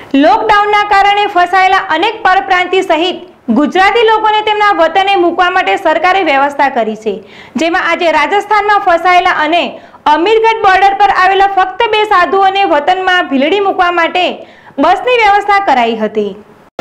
લોકડાઉનના કારણે ફસાયેલા અનેક પરપ્રાંતિ સહિત ગુજરાતી લોકોને તેમના વતને મૂકવા માટે સરકારે વ્યવસ્થા કરી છે, જેમાં આજે રાજસ્થાનમાં ફસાયેલા અને અમીરગઢ બોર્ડર પર આવેલા ફક્ત 2 સાધુઓને વતનમાં ભીલડી મૂકવા માટે બસની વ્યવસ્થા કરાઈ હતી।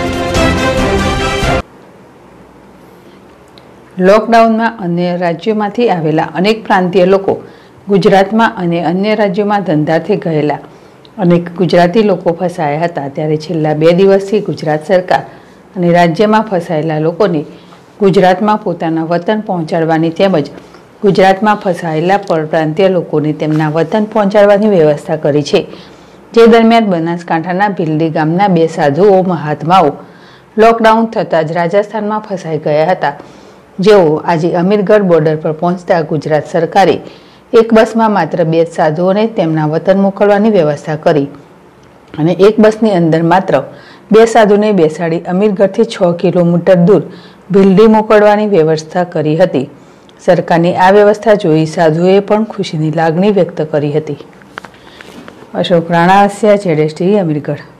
લોકડાઉનમાં અન્ય રાજ્યોમાંથી આવેલા અનેક પ્રાંતીય લોકો ગુજરાતમાં અને અન્ય રાજ્યોમાં ધંધાથી ગયેલા અનેક ગુજરાતી લોકો ફસાયા હતા, ત્યારે છેલ્લા 2 દિવસથી ગુજરાત સરકાર અને રાજ્યમાં ફસાયેલા લોકોને ગુજરાતમાં પોતાના વતન પહોંચાડવાની તેમજ ગુજરાતમાં ફસાયેલા પરપ્રાંતીય લોકોને તેમના વતન પહોંચાડવાની વ્યવસ્થા કરી છે। જે દરમિયાન બનાસકાંઠાના ભીલડી ગામના 2 સાધુઓ મહાત્માઓ લોકડાઉન થતાં જ રાજસ્થાનમાં ફસાઈ ગયા હતા, જેઓ આજે અમીરગઢ બોર્ડર પર પહોંચતા ગુજરાત સરકારે એક બસમાં માત્ર 2 સાધુઓને તેમના વતન મોકલવાની વ્યવસ્થા કરી અને એક બસની અંદર માત્ર 2 સાધુને બેસાડી અમીરગઢથી 6 કિલોમીટર દૂર ભીલડી મોકલવાની વ્યવસ્થા કરી હતી। સરકારની આ વ્યવસ્થા જોઈ સાધુએ પણ ખુશીની લાગણી વ્યક્ત કરી હતી। અશોક રાણા, ZSTV, અમીરગઢ।